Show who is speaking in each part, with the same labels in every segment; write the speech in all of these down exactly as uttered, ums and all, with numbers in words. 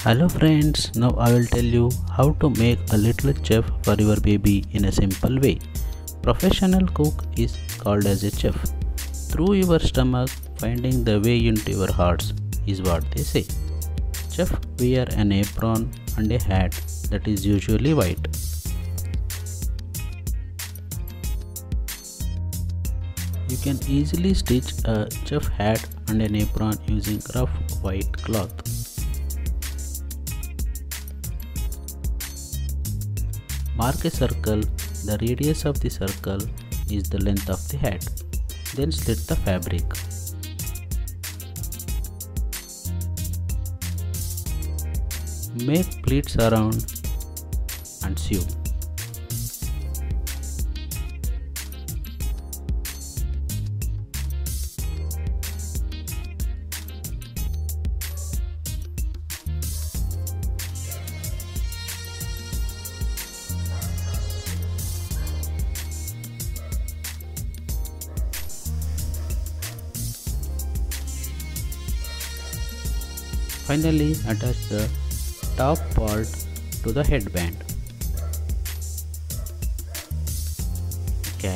Speaker 1: Hello friends, now I will tell you how to make a little chef for your baby in a simple way. Professional cook is called as a chef. Through your stomach, finding the way into your hearts is what they say. Chef wear an apron and a hat that is usually white. You can easily stitch a chef hat and an apron using rough white cloth. Mark a circle. The radius of the circle is the length of the hat. Then slit the fabric. Make pleats around and sew. Finally, attach the top part to the headband. Okay.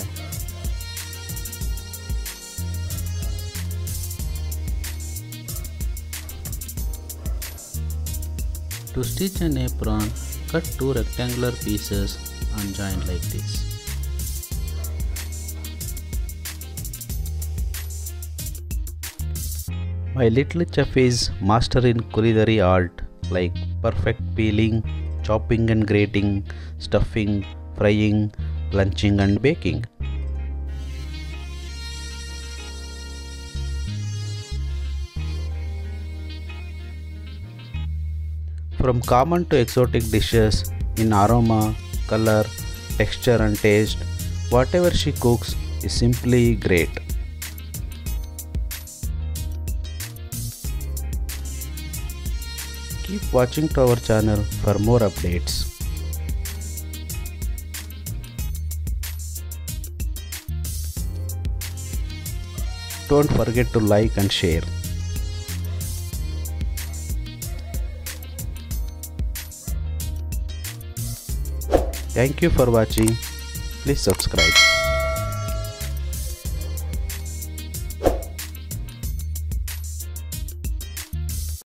Speaker 1: To stitch an apron, cut two rectangular pieces and join like this. My little chef is master in culinary art like perfect peeling, chopping and grating, stuffing, frying, blanching and baking. From common to exotic dishes in aroma, color, texture and taste, whatever she cooks is simply great. Keep watching to our channel for more updates. Don't forget to like and share. Thank you for watching. Please subscribe.